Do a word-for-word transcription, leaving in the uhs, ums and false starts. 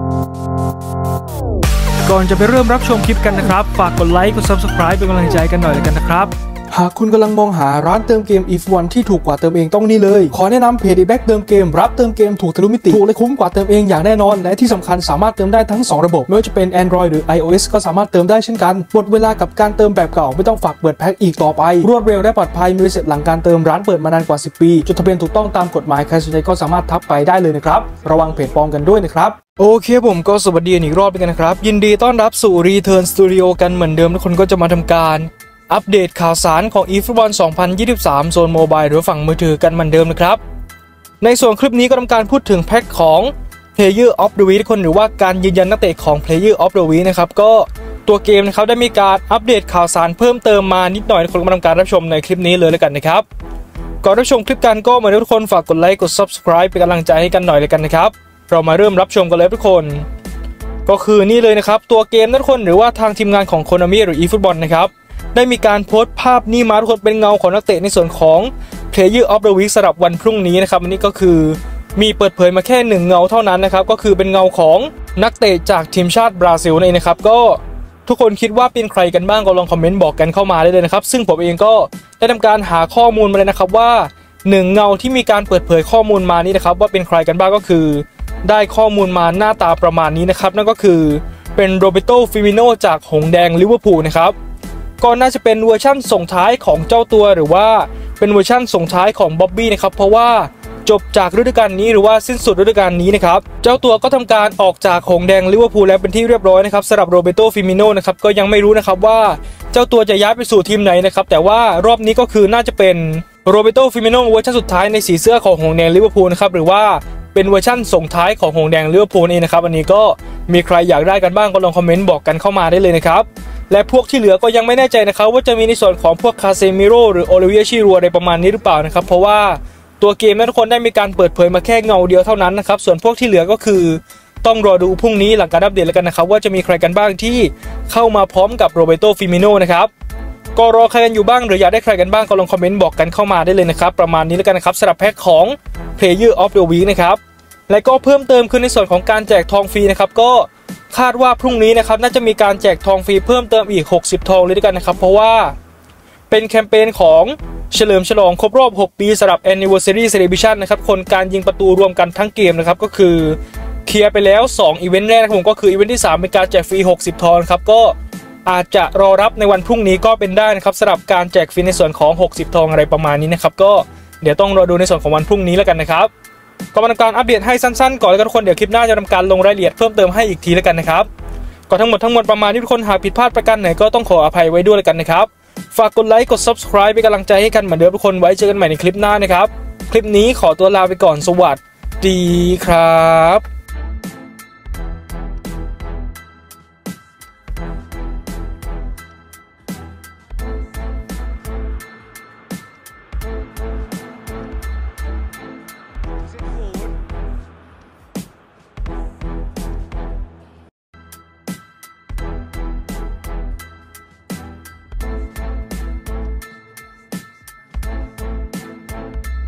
ก่อนจะไปเริ่มรับชมคลิปกันนะครับฝากกดไลค์กด ซับสไครบ์ เป็นกำลังใจกันหน่อยแล้วกันนะครับหากคุณกำลังมองหาร้านเติมเกม อี เอฟ วัน ที่ถูกกว่าเติมเองต้องนี่เลยขอแนะนำเพจ อีแบ็ก เติมเกมรับเติมเกมถูกทะลุมิติถูกและคุ้มกว่าเติมเองอย่างแน่นอนและที่สำคัญสามารถเติมได้ทั้งสองระบบไม่ว่าจะเป็น Android หรือ iOS ก็สามารถเติมได้เช่นกันหมดเวลากับการเติมแบบเก่าไม่ต้องฝากเปิดแพ็คอีกต่อไปรวดเร็วและปลอดภัยมีเสร็จหลังการเติมร้านเปิดมานานกว่าสิบปีจดทะเบียนถูกต้องตามกฎหมายใครสนใจก็สามารถทักไปได้เลยนะครับระวังเพจปลอมกันด้วยนะครับโอเคผมก็สวัสดีอีกรอบกันนะครับยินดีต้อนรับสู่ Return Studio กันเหมือนเดิมทุกคนก็จะมาทำการอัปเดตข่าวสารของ อี เอฟ วัน สองพันยี่สิบสามโซนโมบายหรือฝั่งมือถือกันเหมือนเดิมนะครับในส่วนคลิปนี้ก็ทำการพูดถึงแพ็คของ Player of the Week ทุกคนหรือว่าการยืนยันนักเตะของ Player of the Week นะครับก็ตัวเกมนะครับได้มีการอัปเดตข่าวสารเพิ่มเติมมานิดหน่อยทุกคนมาทำการรับชมในคลิปนี้เลยแล้วกันนะครับก่อนรับชมคลิปกันก็เหมือนทุกคนฝากกดไลค์กด ซับสไครบ์ เป็นกำลังใจให้กันหน่อยเลยกันนะครับเรามาเริ่มรับชมกันเลยทุกคนก็คือนี่เลยนะครับตัวเกมทุกคนหรือว่าทางทีมงานของ Konami หรือ eFootball นะครับได้มีการโพสต์ภาพนี้มาทุกคนเป็นเงาของนักเตะในส่วนของ Player of the Week สำหรับวันพรุ่งนี้นะครับอันนี้ก็คือมีเปิดเผยมาแค่หนึ่งเงาเท่านั้นนะครับก็คือเป็นเงาของนักเตะจากทีมชาติบราซิลนั่นเองนะครับก็ทุกคนคิดว่าเป็นใครกันบ้างก็ลองคอมเมนต์บอกกันเข้ามาได้เลยนะครับซึ่งผมเองก็ได้ทำการหาข้อมูลมาเลยนะครับว่าหนึ่งเงาที่มีการเปิดเผยข้อมูลมานี้นะครับว่าเป็นใครกันบ้างก็คือได้ข้อมูลมาหน้าตาประมาณนี้นะครับนั่นก็คือเป็นโรเบโต ฟิมิโนจากหงแดงลิเวอร์พูลนะครับก็น่าจะเป็นเวอร์ชั่นส่งท้ายของเจ้าตัวหรือว่าเป็นเวอร์ชั่นส่งท้ายของบ๊อบบี้นะครับเพราะว่าจบจากฤดูกาลนี้หรือว่าสิ้นสุดฤดูกาลนี้นะครับเจ้าตัวก็ทำการออกจากหงแดงลิเวอร์พูลแล้วเป็นที่เรียบร้อยนะครับสำหรับโรเบโต ฟิมิโนนะครับก็ยังไม่รู้นะครับว่าเจ้าตัวจะย้ายไปสู่ทีมไหนนะครับแต่ว่ารอบนี้ก็คือน่าจะเป็นโรเบโต ฟิมิโนเวอร์ชันสุดท้ายในสีเสื้อของหงแดงลิเวอร์พูลนะครับหรือว่าเป็นเวอร์ชั่นส่งท้ายของหงแดงลิเวอร์พูลนี่นะครับอันนี้ก็มีใครอยากได้กันบ้างก็ลองคอมเมนต์บอกกันเข้ามาได้เลยนะครับและพวกที่เหลือก็ยังไม่แน่ใจนะครับว่าจะมีในส่วนของพวกคาเซมิโร่หรือโอลิเวียชิรัวอะไรประมาณนี้หรือเปล่านะครับเพราะว่าตัวเกมนั้นทุกคนได้มีการเปิดเผยมาแค่เงาเดียวเท่านั้นนะครับส่วนพวกที่เหลือก็คือต้องรอดูพรุ่งนี้หลังการอัปเดตแล้วกันนะครับว่าจะมีใครกันบ้างที่เข้ามาพร้อมกับโรเบโต ฟิมิโนนะครับก็รอใครกันอยู่บ้างหรืออยากได้ใครกันบ้างก็ลองคอมเมนต์บอกกันเข้ามาได้เลยนะครับประมาณนี้แล้วกันนะครับสำหรับแพ็คของ Player of the Week นะครับและก็เพิ่มเติมขึ้นในส่วนของการแจกทองฟรีนะครับก็คาดว่าพรุ่งนี้นะครับน่าจะมีการแจกทองฟรีเพิ่มเติมอีกหกสิบทองเลยด้วยกันนะครับเพราะว่าเป็นแคมเปญของเฉลิมฉลองครบรอบหกปีสำหรับ Anniversary Celebration นะครับคนการยิงประตูรวมกันทั้งเกมนะครับก็คือเคลียร์ไปแล้วสองอีเวนต์แรกนะครับผมก็คืออีเวนต์ที่สามเป็นการแจกฟรีหกสิบทองครับก็อาจจะรอรับในวันพรุ่งนี้ก็เป็นได้นะครับสำหรับการแจกฟรีในส่วนของหกสิบทองอะไรประมาณนี้นะครับก็เดี๋ยวต้องรอดูในส่วนของวันพรุ่งนี้แล้วกันนะครับก็มาทำการอัปเดตให้สั้นๆก่อนแล้วกันทุกคนเดี๋ยวคลิปหน้าจะทำการลงรายละเอียดเพิ่มเติมให้อีกทีแล้วกันนะครับก็ทั้งหมดทั้งมวลประมาณนี้ทุกคนหากผิดพลาดประการไหนก็ต้องขออภัยไว้ด้วยแล้วกันนะครับฝากกดไลค์กด ซับสไครบ์ เป็นกำลังใจให้กันเหมือนเดิมทุกคนไว้เจอกันใหม่ในคลิปหน้านะครับคลิปนี้ขอตัวลาไปก่อนสวัสดีครับ